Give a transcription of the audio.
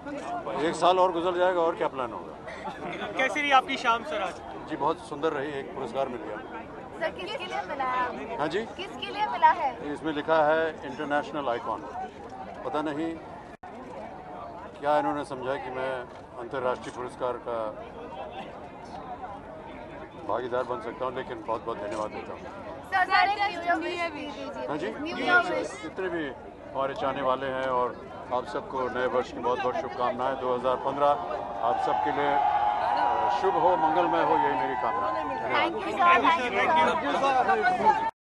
1 साल और गुजर जाएगा और क्या प्लान होगा। कैसी रही आपकी शाम सर आज? जी बहुत सुंदर रही, एक पुरस्कार मिल गया। सर किसके लिए मिला है? हाँ जी, किसके लिए मिला है? इसमें लिखा है इंटरनेशनल आइकॉन। पता नहीं क्या इन्होंने समझा कि मैं अंतर्राष्ट्रीय पुरस्कार का भागीदार बन सकता हूँ, लेकिन बहुत बहुत धन्यवाद देता हूँ। हाँ जी, जितने भी हमारे चाहने वाले हैं और आप सबको नए वर्ष की बहुत बहुत शुभकामनाएं। 2015 आप सबके लिए शुभ हो, मंगलमय हो, यही मेरी कामना। Thank you sir.